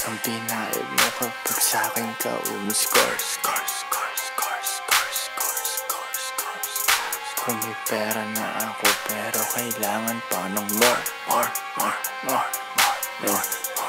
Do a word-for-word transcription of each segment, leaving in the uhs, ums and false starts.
Ang pinaib mo kapag sa'kin ka umiscore. Score, score, score, score, score, score, score, score. Kung may pera na ako pero kailangan pa ng more, more, more, more, more, more.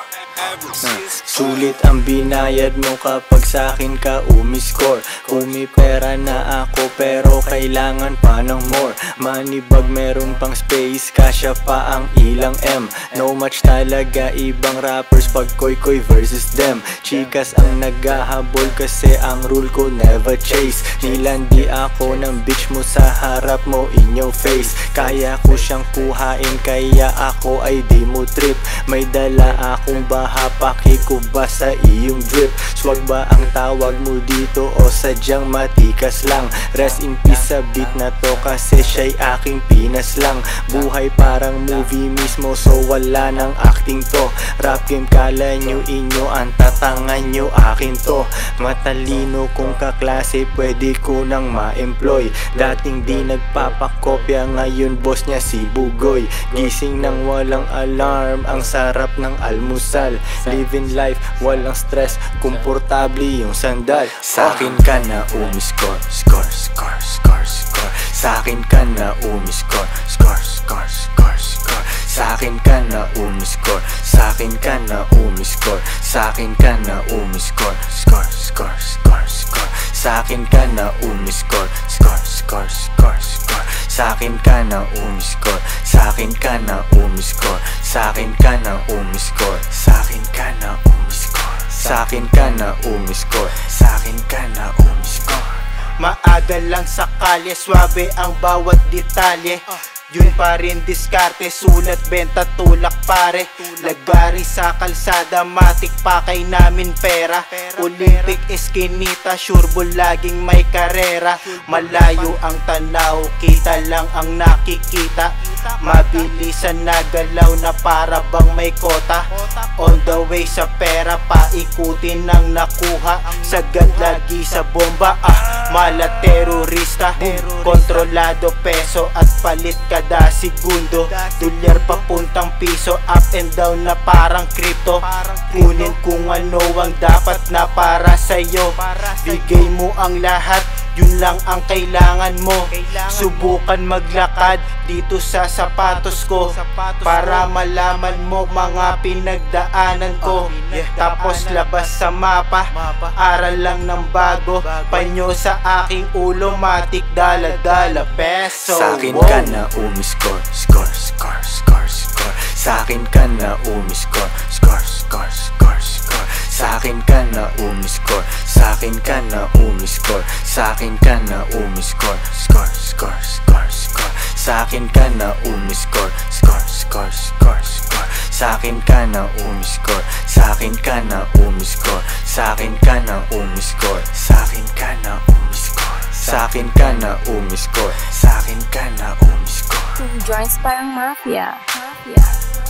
Uh, sulit ang binayad mo kapag sa'kin ka umiscore. Kung may pera na ako pero kailangan pa ng more. Money bag meron pang space, kasya pa ang ilang M. No match talaga ibang rappers pag koy-koy versus them. Chikas ang naghahabol kasi ang rule ko never chase. Nilandi ako ng bitch mo sa harap mo in your face. Kaya ko siyang kuhain kaya ako ay di mo trip. May dala akong baha, pakiko ba sa iyong drip? Swag ba ang tawag mo dito o sadyang matikas lang? Rest in peace sa beat na to kasi siya'y aking pinas lang. Buhay parang movie mismo so wala nang acting to. Rap game kala nyo inyo, ang tatangan nyo akin to. Matalino kung kaklase pwede ko nang ma-employ. Dating di nagpapakopya ngayon boss niya si Bugoy. Gising nang walang alarm, ang sarap ng almusal. Living life, walang stress, komportable yung sandal. Sa'kin ka na umiscore, score, score, score, score. Sa'kin ka na umiscore, score, score, score, score. Sa'kin ka na umiscore, sa'kin ka na umiscore. Sa'kin ka na umiscore, score, score, score, score. Sa'kin ka na umiscore, score, score, score, score. Sa'kin ka na umiscore, sa'kin ka na umiscore. Sa'kin ka na umiscore, sa'kin ka na umiscore. Sa'kin ka na umiscore, sa'kin ka na umiscore. Maaga lang sa kalye, swabe ang bawat detalye. Yun pa rin diskarte, sulat, benta, tulak pare. Lagari sa kalsada, matik pa kay namin pera. Olympic eskinita, sureball laging may karera. Malayo ang tanaw, kita lang ang nakikita. Mabilisan na galaw na para bang may kota. On the way sa pera, paikutin ng nakuha. Sagad lagi sa bomba, ah, mala terorista. Kontrolado peso at palit kada segundo. Dolyar papuntang piso, up and down na parang crypto. Kunin kung ano ang dapat na para sa'yo. Bigay mo ang lahat, yun lang ang kailangan mo. Subukan maglakad dito sa sapatos ko para malaman mo mga pinagdaanan ko. Tapos labas sa mapa, aral lang ng bago. Panyo sa aking ulo, matik dala-dala peso. Sa'kin ka na umiscore, score, score, score, score. Sa'kin ka na umiscore, score, score, score, score. Sa'kin ka na umiscore, sa'kin ka na umiscore. Sa'kin ka na umiscore, score, score, score, score. Sa'kin ka na umiscore, score, score, score, score. Sa'kin ka na umiscore, sa'kin ka na umiscore. Sa'kin ka na umiscore, sa'kin ka na umiscore. Sa'kin ka na umiscore, sa'kin ka na umiscore. Joints parang mafia. Mafia.